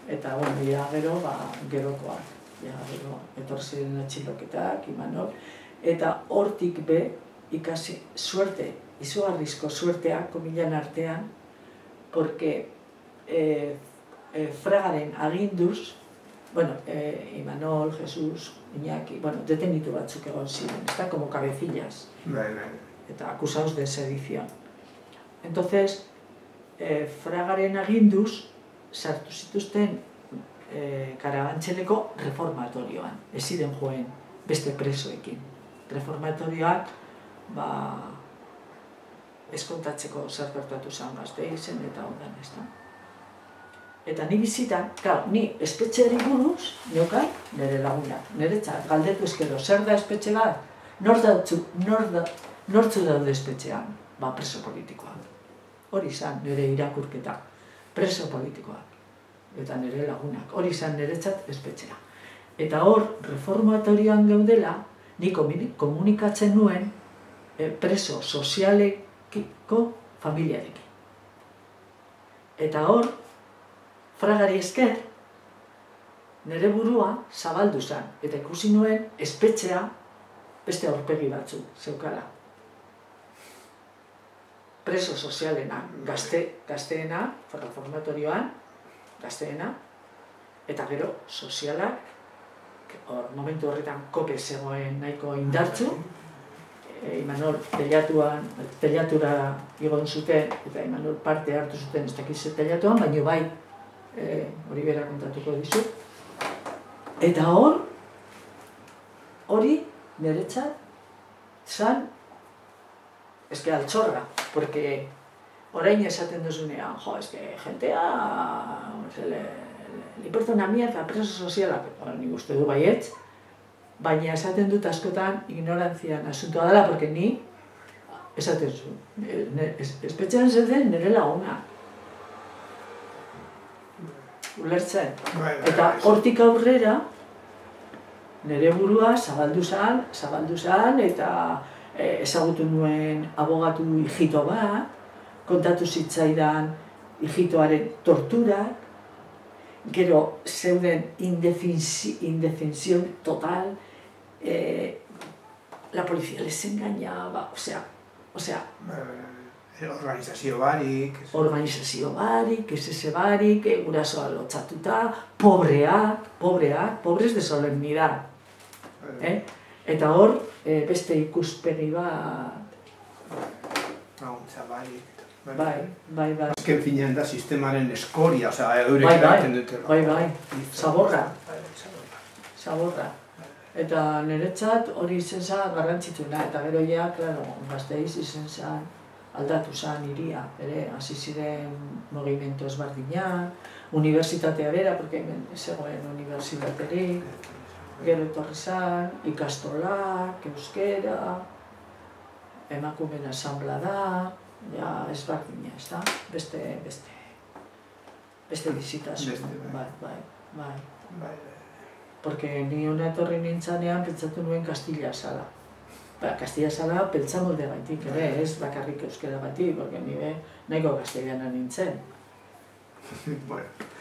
Eta, bueno, gero, gerokoak. Gero, etorri ziren atxiloketak, Imanol. Eta hortik ikasi suerte, izugarrizko suerteak, komilan artean, porque Fragaren aginduz, bueno, Imanol, Jesus, Iñaki, bueno, detenitu batzuk egon ziren, está como cabecillas, eta acusados de sedición. Entonces, Fragaren aginduz, sartu zituzten Karabantxeleko reformatorioan, ez ziren joen beste presoekin. Reformatorioak, eskontatzeko zer gertatu zen Gasteizen eta ondan, ez da. Eta ni bizitan, ni espetxeari buruz, neukai, nire lagunak, niretzat, galdetu ezkero, zer da espetxe bat? Nortzu daude espetxean? Preso politikoak. Hori izan nire irakurketa, preso politikoak. Eta nire lagunak, hori izan niretzat espetxea. Eta hor, reformatorioan gaudela, ni komunikatzen nuen preso sozialekiko familiarekin. Eta hor, Fragari esker, nire burua zabaldu zen, eta ikusi nuen espetxea beste aurpegi batzu zeukala. Preso sozialena, gazteena, reformatorioan, gazteena, eta gero sozialak, momentu horretan kope zegoen nahiko indartzu, Imanol teilatura igon zuten, eta Imanol parte hartu zuten ez dakiz teilatuan, baina bai, hori bera kontatuko dizut. Eta hori niretzat zan, eske altxorra, porque orain esaten duzunean, jentea, li importa una mierda, preso sozialak, nik uste du baietz, baina esaten dut askotan ignorantzian asuntoa dela, porque ni esaten zu, espetxean zeuden nire laguna. Ulertzen. Eta hortik aurrera, nire burua zabaldu zan, eta ezagutu nuen abogatu hijito bat, kontatu zitzaidan hijitoaren torturak, gero zeuden indefensión total, la policía les engañaba, osea, organizazio barik, SS barik, gurasoa lotzatuta, pobres de solemnidad. Eta hor, beste ikuspegi bat... Laguntza barik. Bai. Azken finean da sistemaren eskoria, eurek eraten dute. Bai, zaborra. Eta niretzat hori izen zan garrantzitsuna, eta gero ja, Gasteiz izen zan, aldatu zan iria, hasi ziren movimento ezberdinak, unibertsitatea bera, porque hemen zegoen unibertsitaterik, gero etorri zan, ikastolak, euskera, emakumeen asanblada, ezberdina, ez da? Beste bizitasun, bai. Porque ni hona etorri nintzanean pentsatu nuen Kastilla zala. Kastilla zala pentsa molde gaitik ere, ez bakarrik euskera gaitik, porque nire nahiko castellana nintzen.